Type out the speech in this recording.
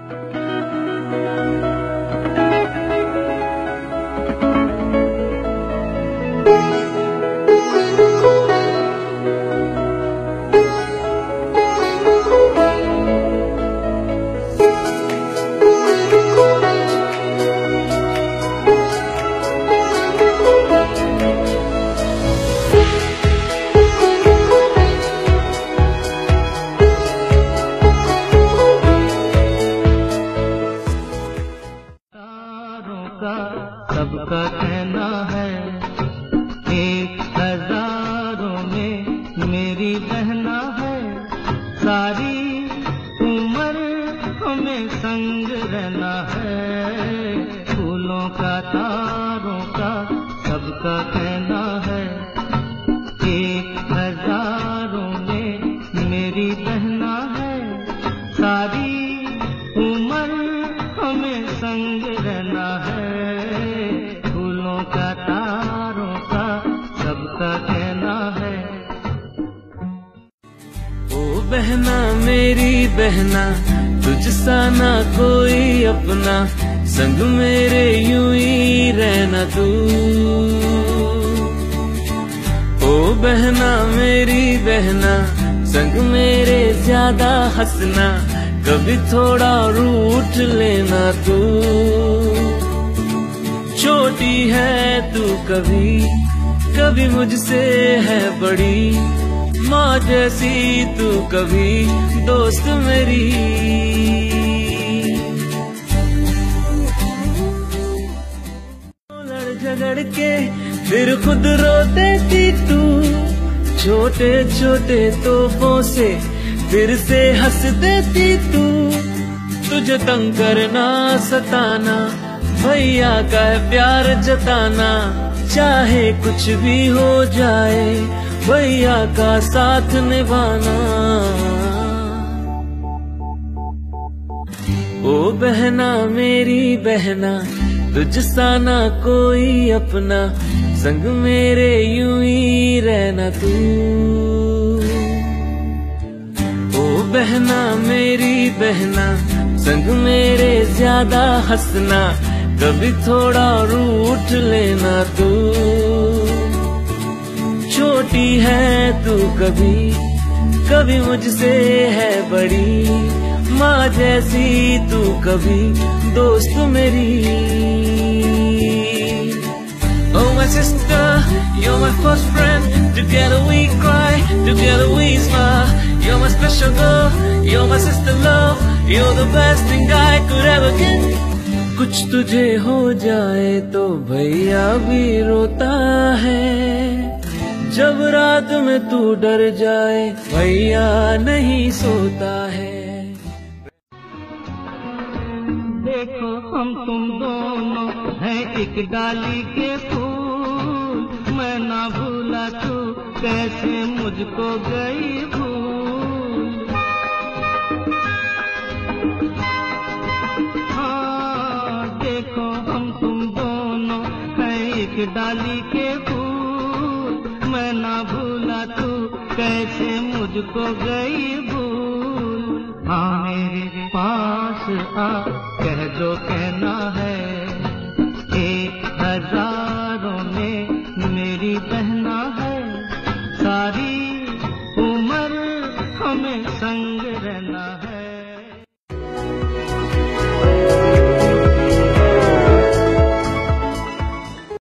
सबका कहना है, एक हजारों में मेरी बहना है। सारी उम्र हमें संग रहना है। फूलों का तारों का सबका कहना है, एक हजारों में मेरी बहना है। सारी उम्र हमें संग रहना है। फूलों का तारों का सबका कहना है। ओ बहना मेरी बहना, तुझसा ना कोई अपना, संग मेरे यूं ही रहना तू। ओ बहना मेरी बहना, संग मेरे ज्यादा हंसना, कभी थोड़ा रूठ लेना तू। छोटी है तू कभी कभी मुझसे है बड़ी, माँ जैसी तू कभी दोस्त मेरी। लड़ झगड़ के फिर खुद रो देती तू, छोटे छोटे तोहफों से फिर से हंस देती तू। तुझे तंग करना सताना, भैया का है प्यार जताना, चाहे कुछ भी हो जाए भैया का साथ निभाना। ओ बहना मेरी बहना, तुझसा ना कोई अपना, संग मेरे यूं ही रहना तू। ओ बहना मेरी बहना, संग मेरे ज्यादा हंसना, कभी थोड़ा रूठ लेना तू। छोटी है तू कभी कभी मुझसे है बड़ी, माँ जैसी तू कभी दोस्त मेरी। Oh my sister, you're my first friend, together we cry, together we smile. You're my special girl, you're my sister love, you're the best thing I could ever get. कुछ तुझे हो जाए तो भैया भी रोता है, जब रात में तू डर जाए भैया नहीं सोता है। देखो हम तुम दोनों हैं एक डाली के फूल, मैं ना भूला तू कैसे मुझको गई भूल। हाँ देखो हम तुम दोनों हैं एक डाली के फूल, मैं ना भूला तू कैसे मुझको गई भूल। हाँ मेरे पास आ, कह दो कहना है,